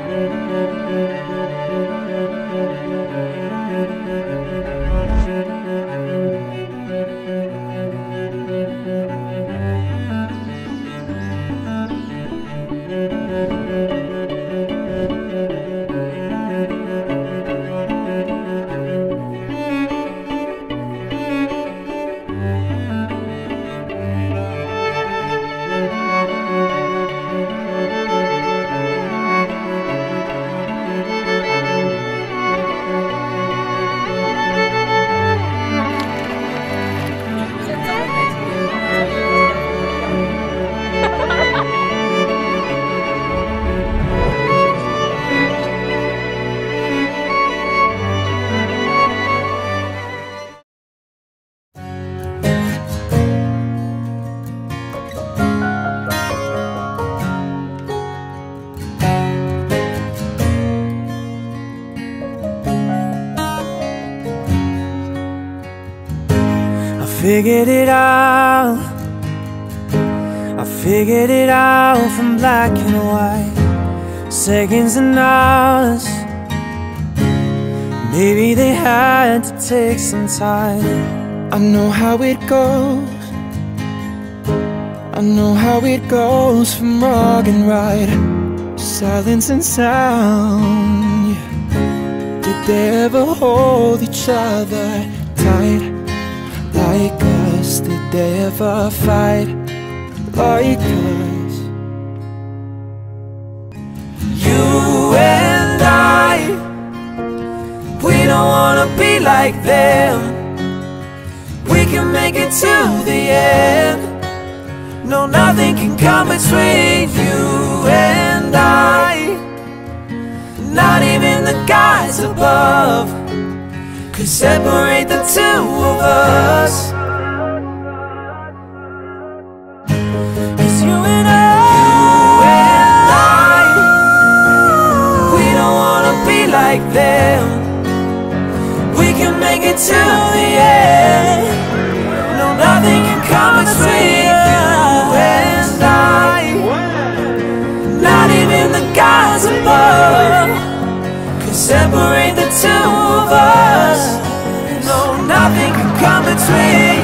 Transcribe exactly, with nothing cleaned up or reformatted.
Figured it out, I figured it out from black and white, seconds and hours. Maybe they had to take some time. I know how it goes, I know how it goes from wrong and right, silence and sound. Did they ever hold each other tight like us? Did they ever fight like us? You and I, we don't wanna be like them. We can make it to the end. No, nothing can come between you and I. Not even the gods above could separate the two of us. 'Cause you and I, you and I, we don't wanna be like them. We can make it to the end. No, nothing can come between you and I. Not even the gods above could separate the two of us. No, nothing can come between